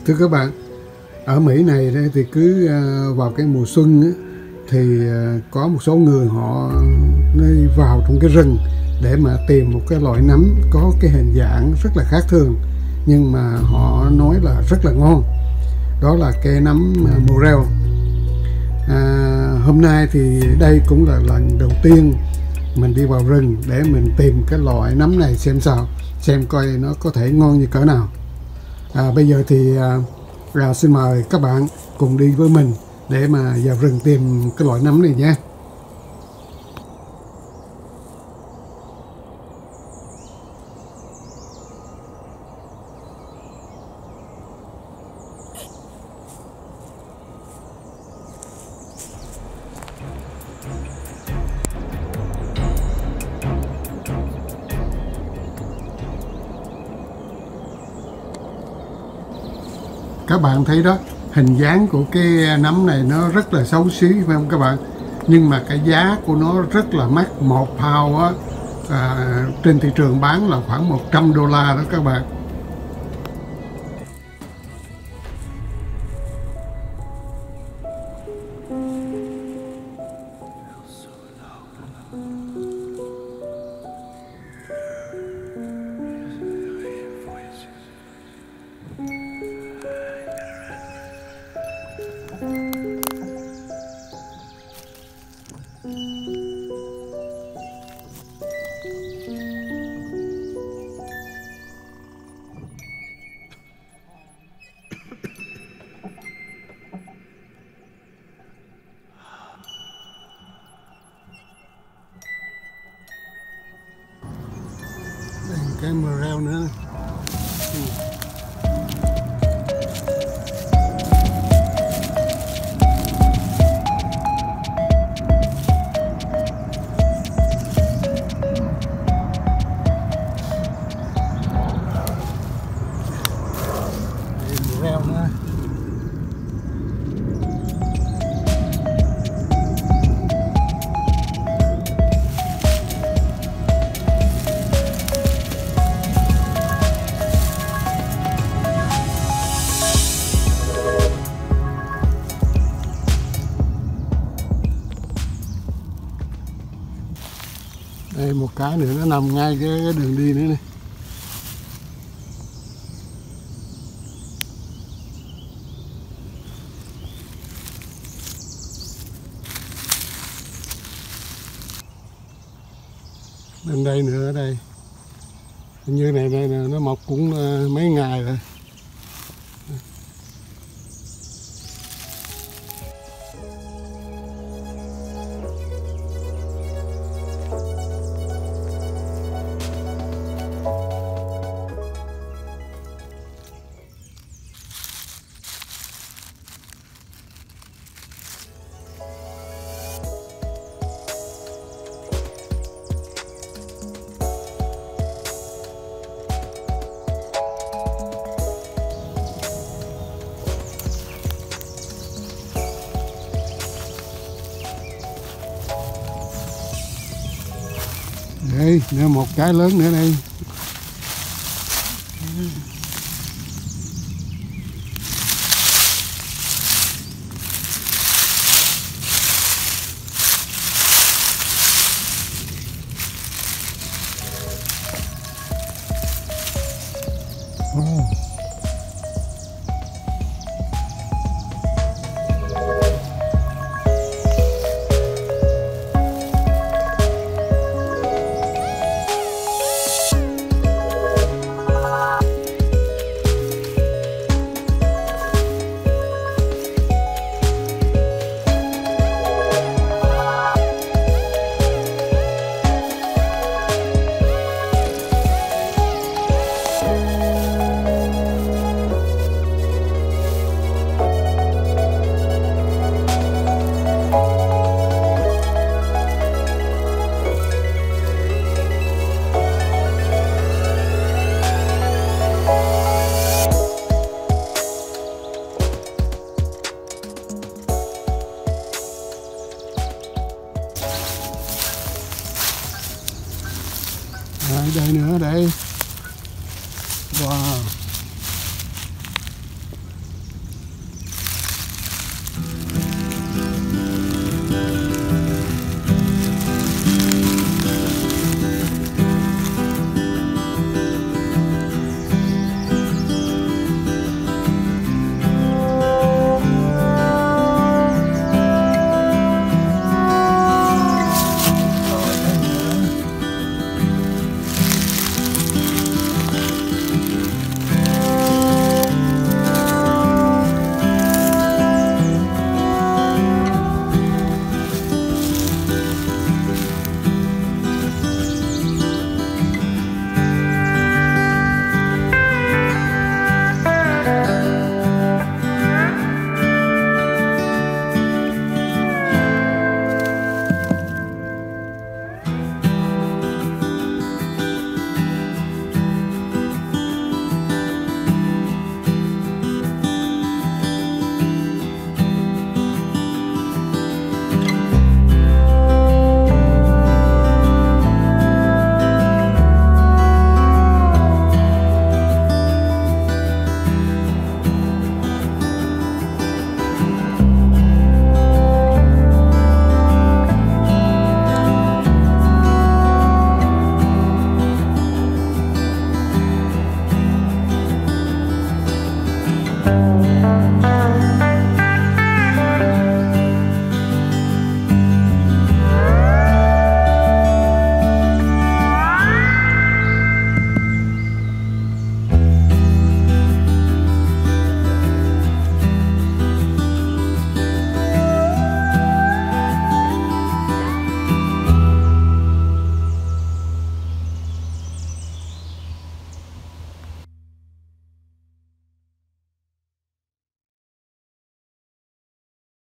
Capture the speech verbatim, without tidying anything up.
Thưa các bạn, ở Mỹ này thì cứ vào cái mùa xuân thì có một số người họ đi vào trong cái rừng để mà tìm một cái loại nấm có cái hình dạng rất là khác thường, nhưng mà họ nói là rất là ngon. Đó là cây nấm morel. À, hôm nay thì đây cũng là lần đầu tiên mình đi vào rừng để mình tìm cái loại nấm này xem sao, xem coi nó có thể ngon như cỡ nào. À, bây giờ thì à, à, xin mời các bạn cùng đi với mình để mà vào rừng tìm cái loại nấm này nhé. Các bạn thấy đó, hình dáng của cái nấm này nó rất là xấu xí phải không các bạn? Nhưng mà cái giá của nó rất là mắc. Một pound á, à, trên thị trường bán là khoảng một trăm đô la đó các bạn. Cái morel nữa. Ừ. Morel nữa. Đây một cái nữa nó nằm ngay cái, cái đường đi nữa này. Bên đây nữa ở đây. Như này đây nè, nó mọc cũng uh, mấy ngày rồi. Đây, nữa một cái lớn nữa đây. Wow. Thank you.